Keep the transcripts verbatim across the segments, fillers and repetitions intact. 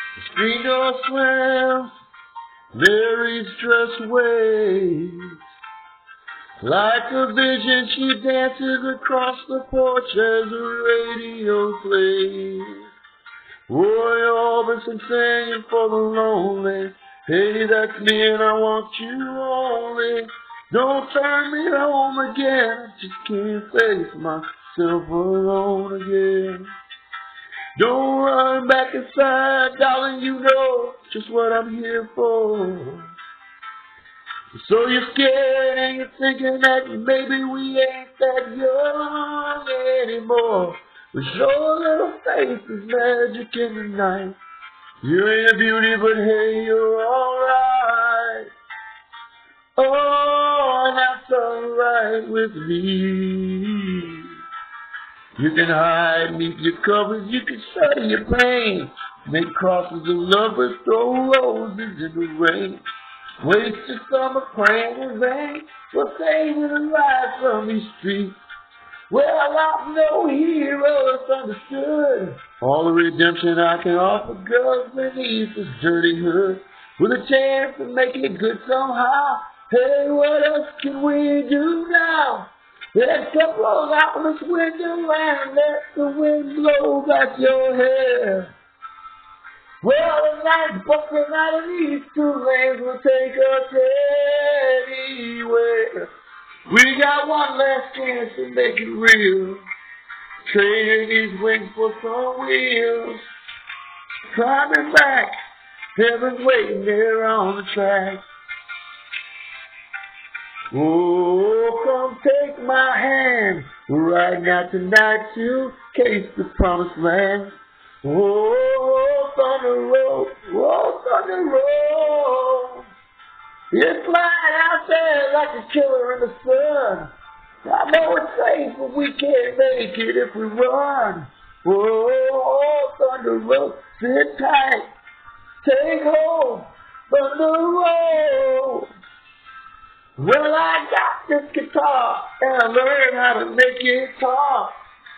The screen door slams, Mary's dress waves. Like a vision, she dances across the porch as the radio plays. Roy Orbison singing for the lonely. Hey, that's me and I want you only. Don't turn me home again, I just can't face myself alone again. Don't run back inside, darling, you know just what I'm here for. So you're scared and you're thinking that maybe we ain't that young anymore. But your little face is magic in the night. You ain't a beauty, but hey, you're alright. Oh, and that's alright with me. You can hide beneath your covers, you can study your pain. Make crosses of love, but throw roses in the rain. Waste your summer praying in vain for saving a life from these streets. Well, I'm no hero, it's understood. All the redemption I can offer girls beneath this dirty hood, with a chance to make it good somehow. Hey, what else can we do now? Let's step roll out this window and let the wind blow back your hair. Well, the night's buckling out of these two lanes will take us anywhere. We got one last chance to make it real. Trading these wings for some wheels. Climbing back, heaven's waiting there on the track. Oh, come take my hand, right now tonight to case the promised land. Oh, thunder roll, oh, thunder roll. It's light out there like a killer in the sun. I know it's safe, but we can't make it if we run. Oh, thunder roll, sit tight, take hold, thunder roll. Well, I got this guitar, and I learned how to make it talk.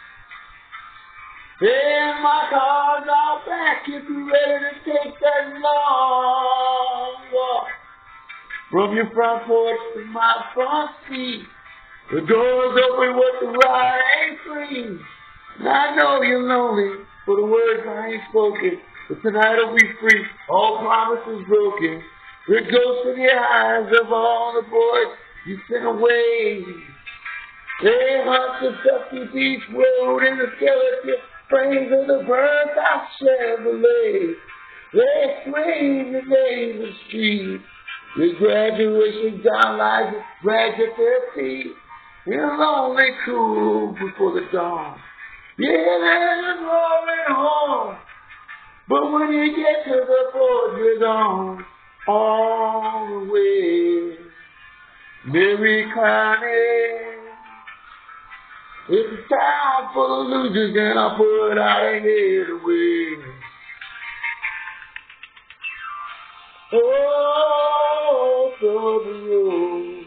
And my car's all back if you're ready to take that long walk. From your front porch to my front seat, the door's open with the ride ain't free. And I know you're lonely for the words I ain't spoken, but tonight will be free, all promises broken. There goes in the eyes of all the boys you sent away. They hunt the Dusty Beach Road in the skeleton frames of the burnt out Chevrolet. They scream the name of the street. The graduation down like a drag at their feet. You're lonely cool before the dawn. Yeah, there's roaring home. But when you get to the board, you're gone. All the way, Mary Connie. It's a town full of losers, and I put out a head away. Oh, for the road.